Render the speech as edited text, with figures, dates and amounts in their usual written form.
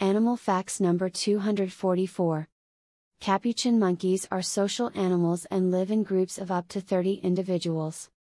Animal facts number 244. Capuchin monkeys are social animals and live in groups of up to 30 individuals.